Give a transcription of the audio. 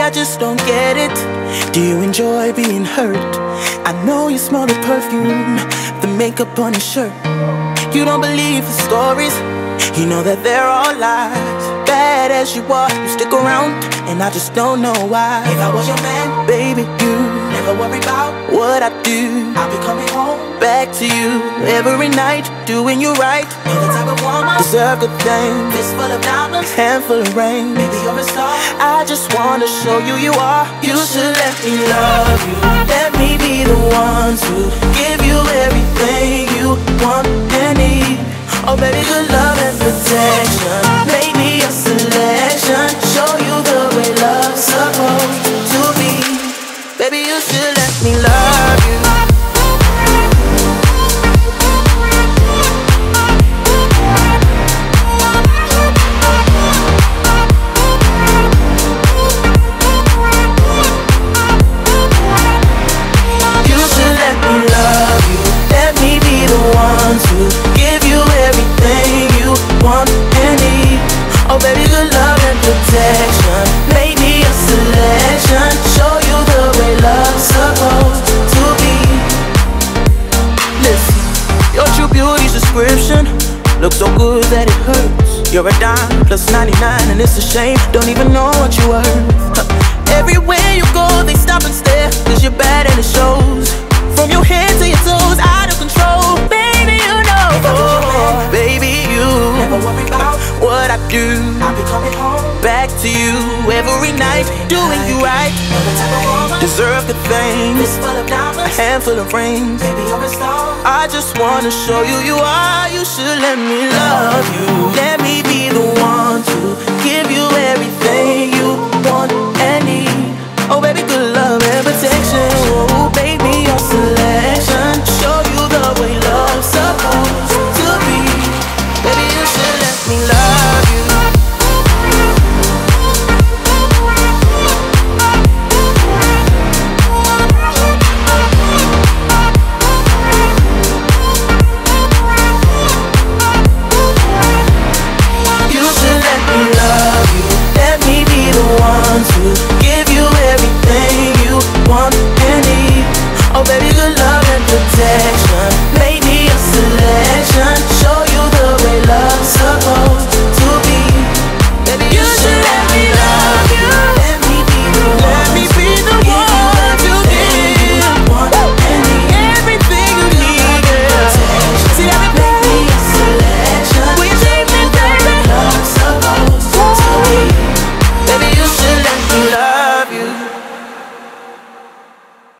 I just don't get it. Do you enjoy being hurt? I know you smell the perfume, the makeup on your shirt. You don't believe the stories, you know that they're all lies. Bad as you are, you stick around, and I just don't know why. If I was your man, baby, you never worry about what I do. I'll be coming home back to you every night, doing you right. You're the type of woman deserve good things. Fist full of diamonds, handful of rain. Baby, you're a star. I just wanna show you you are. You should let me love you. Let me be the one to give you everything you want and need. Oh baby, good love and protection. Make me a selection. Show you the way love's supposed to be. Baby, you should let me love you. To give you everything you want and need. Oh baby, good love and protection. Make me a selection. Show you the way love's supposed to be. Listen, your true beauty's description looks so good that it hurts. You're a dime plus 99 and it's a shame, don't even know what you worth. Everywhere you go they stop and stare, cause you're bad and it shows. From your head to your toes, out of control. Baby, you know. Oh, baby, you never worry about what I do. I'll be coming home back to you every night, doing you right. Deserve the things, Fist full of diamonds, a handful of rings. Baby, you're a star. I just wanna show you you are. You should let me love you. Let me be the one